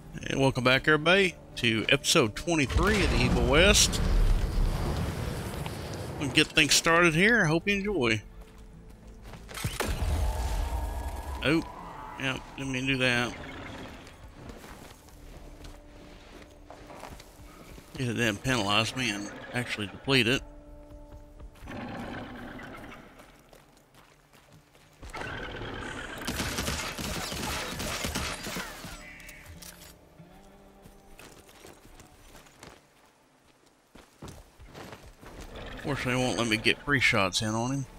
And welcome back, everybody, to episode 23 of the Evil West. We'll get things started here. I hope you enjoy. Oh, yeah, didn't mean to do that. It didn't penalize me and actually deplete it. Fortunately, it won't let me get free shots in on him.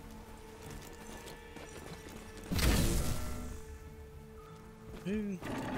Ooh.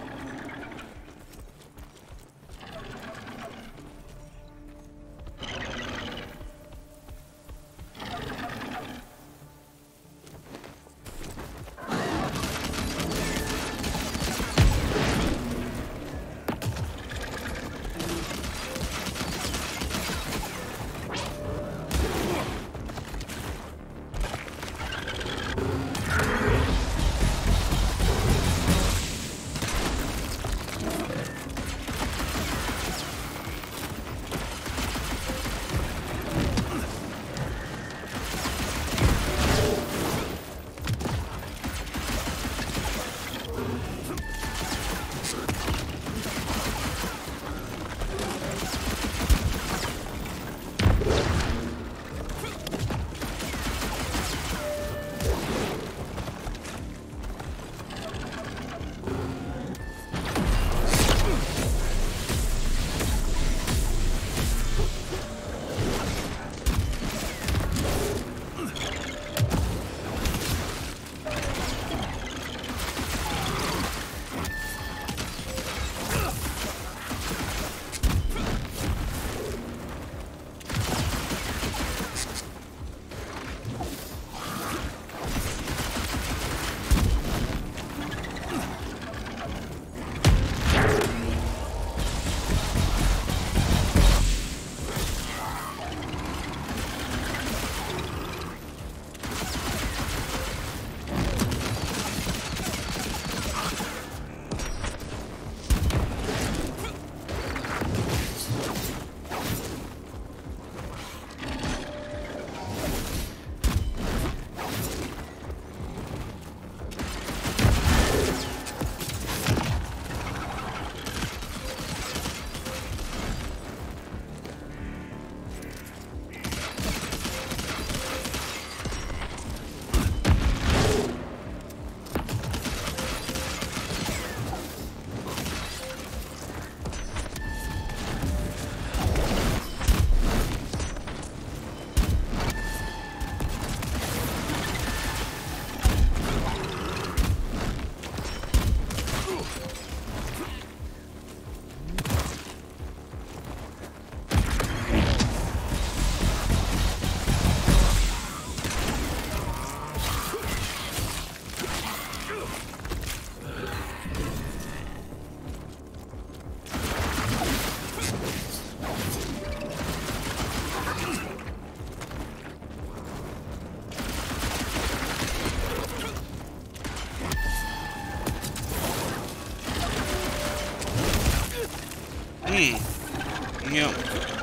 Yep.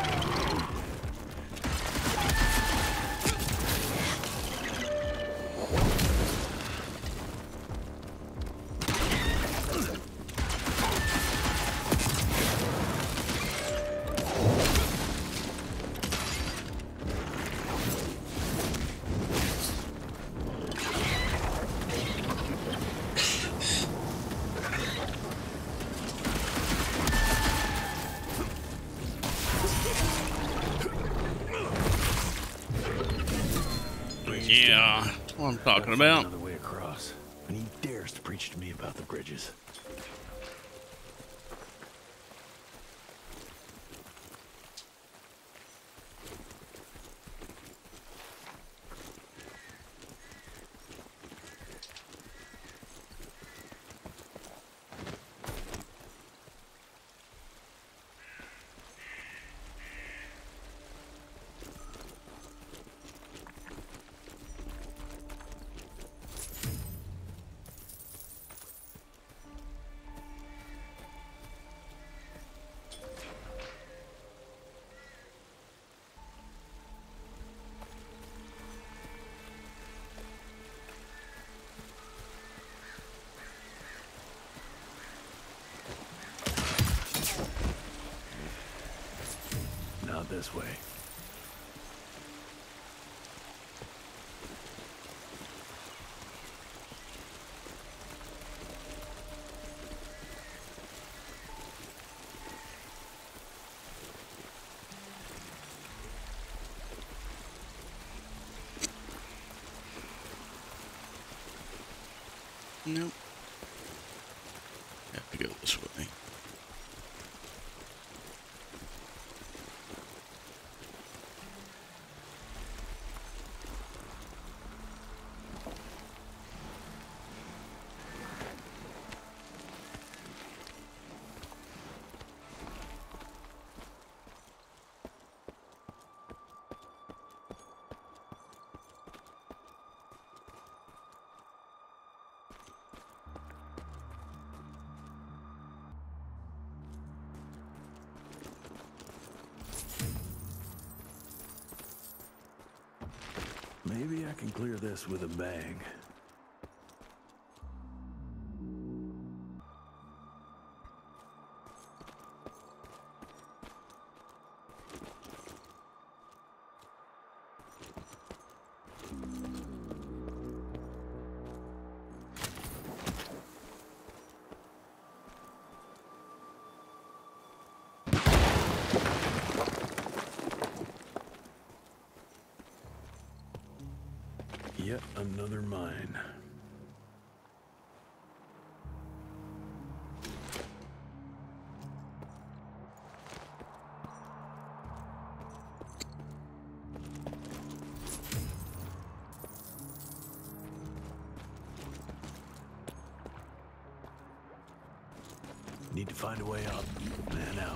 Yeah, that's what I'm talking about. Another way across, and he dares to preach to me about the bridges. this way. Nope. Have to go this way. Maybe I can clear this with a bag. Yet another mine. Need to find a way up. Man out.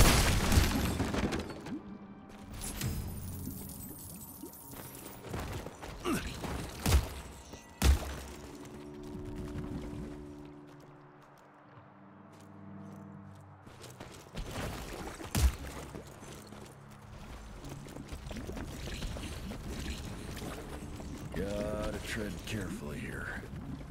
Gotta tread carefully here.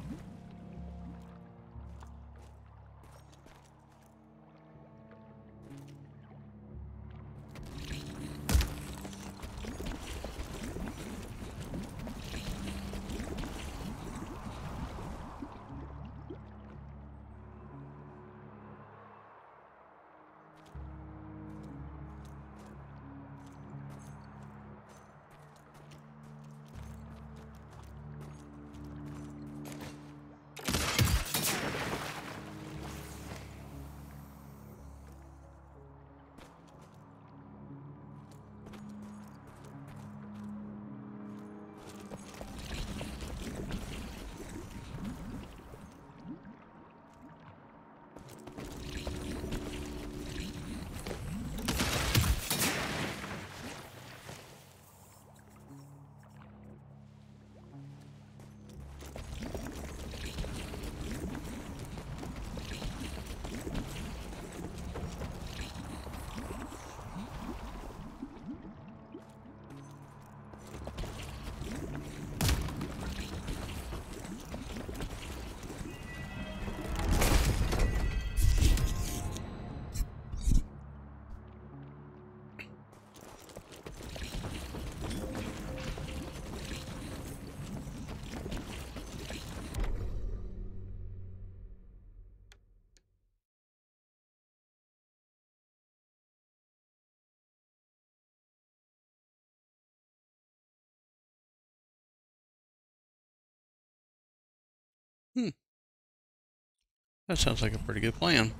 That sounds like a pretty good plan.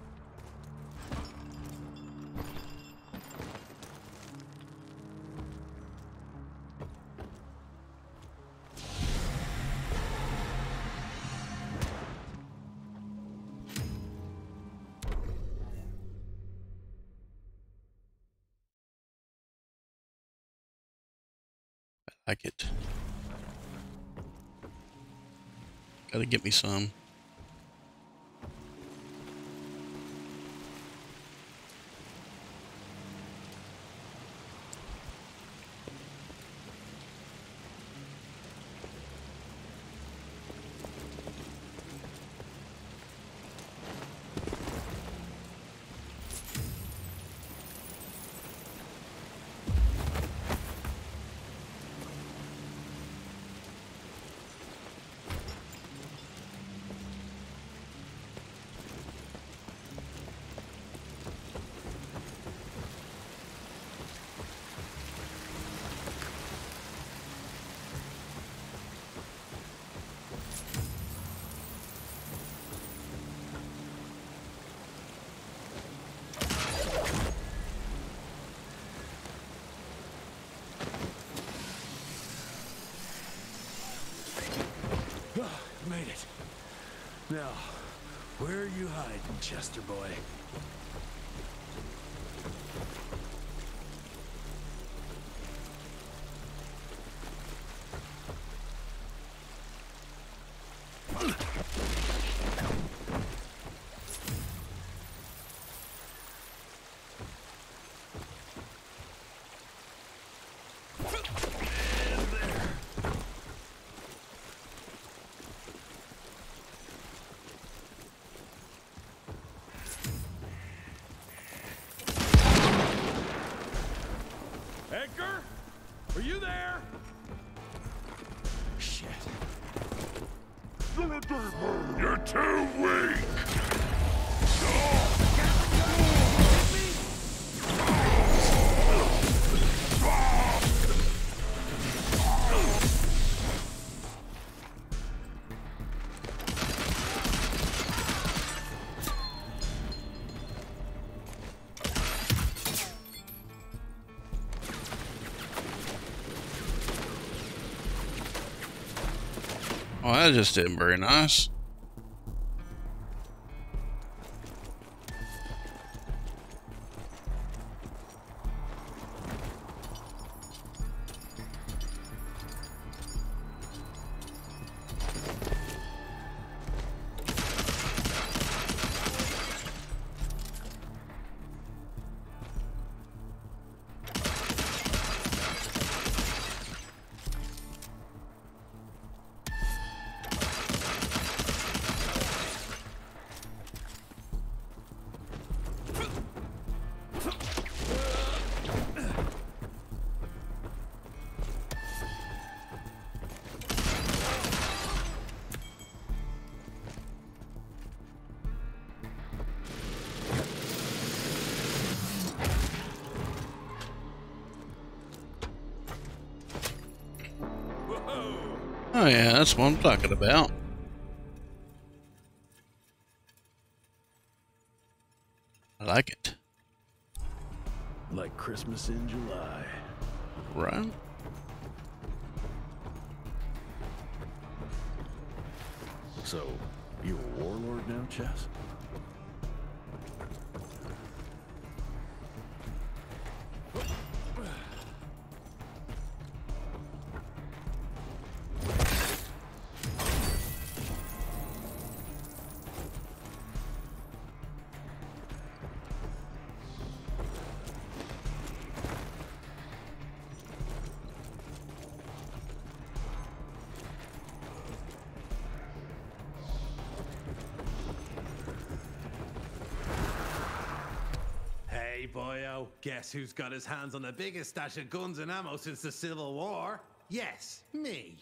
I like it. Gotta get me some. Now, where are you hiding, Chester boy? Edgar? Are you there? Shit. You're too weak! Oh, that just didn't very nice. Oh yeah, that's what I'm talking about. I like it. Like Christmas in July. Right? So, you a warlord now, Chess? Hey, boyo, guess who's got his hands on the biggest stash of guns and ammo since the Civil War? Yes, me.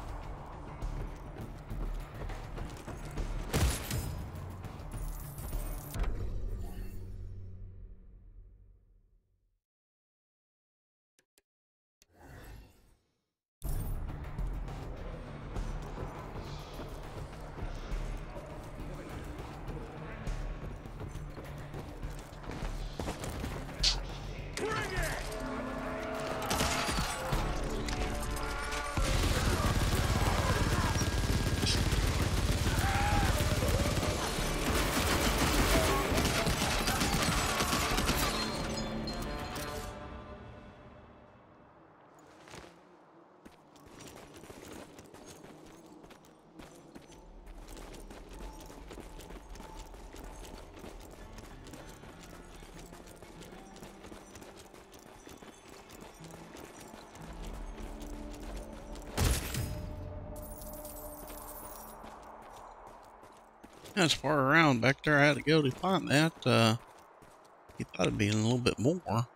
That's far around back there. I had to go to find that. You thought it'd be a little bit more. Oh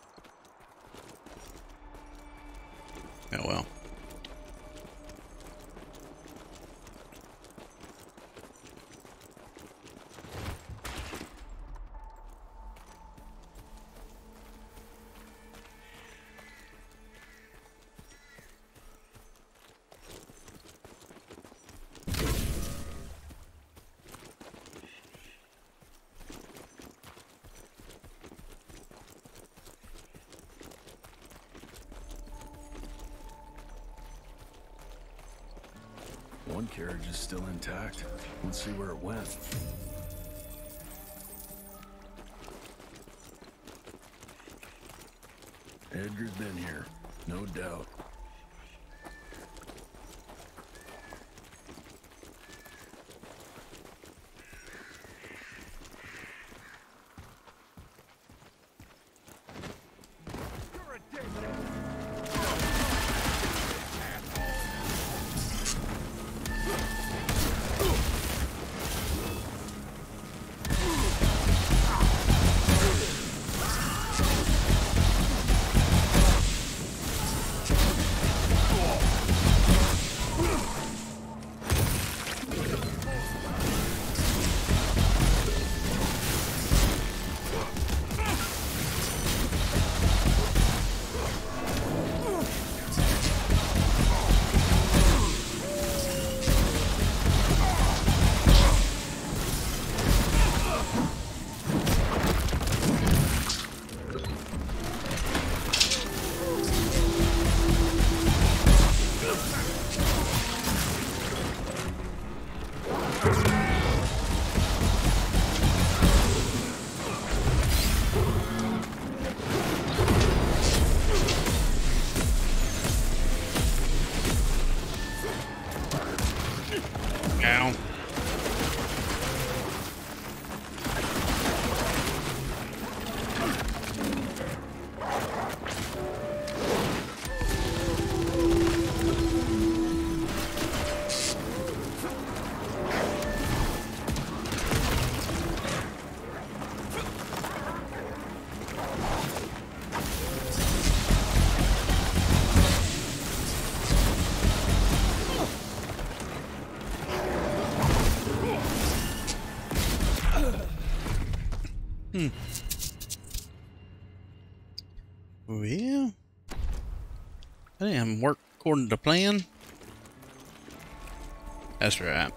well. gun carriage is still intact. Let's see where it went. Edgar's been here, no doubt. Ow. Well, that didn't work according to plan. That's right.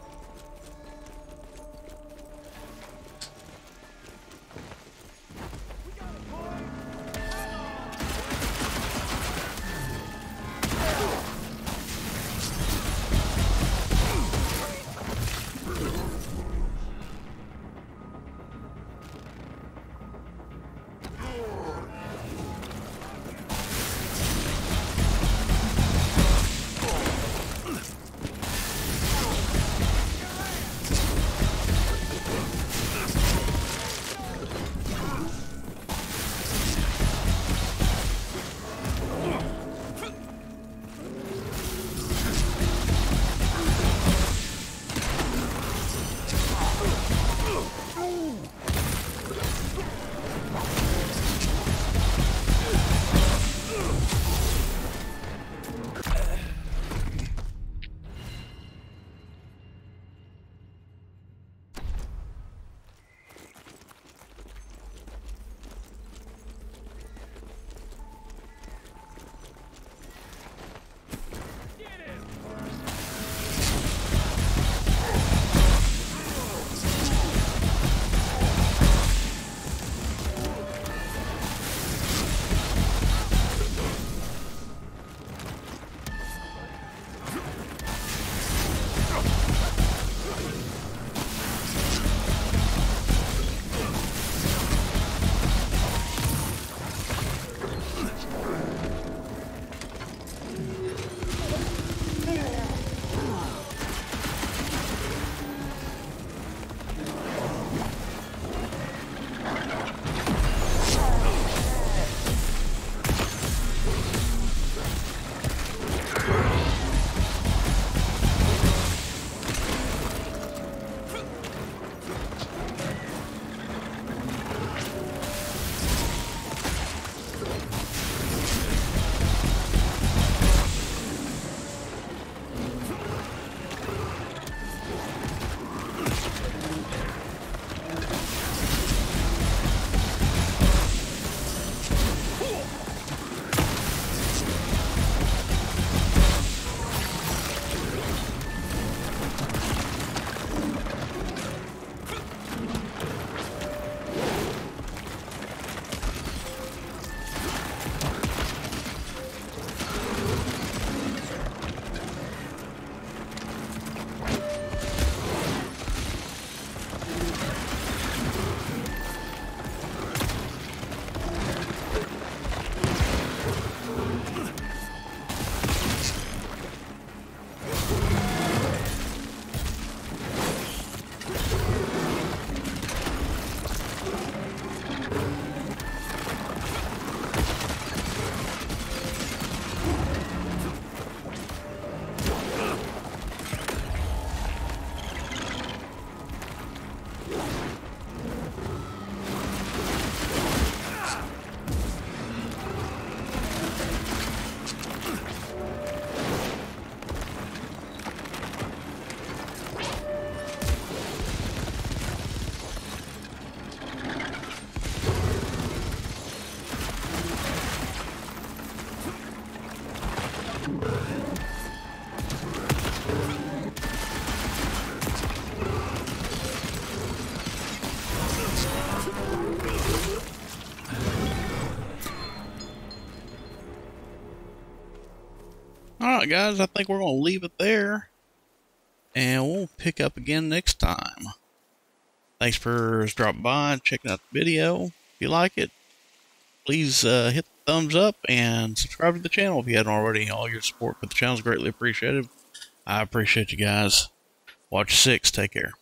Alright, guys, I think we're going to leave it there. And we'll pick up again next time. Thanks for dropping by and checking out the video. If you like it, please hit the thumbs up and subscribe to the channel if you hadn't already. All your support for the channel is greatly appreciated. I appreciate you guys. Watch 6. Take care.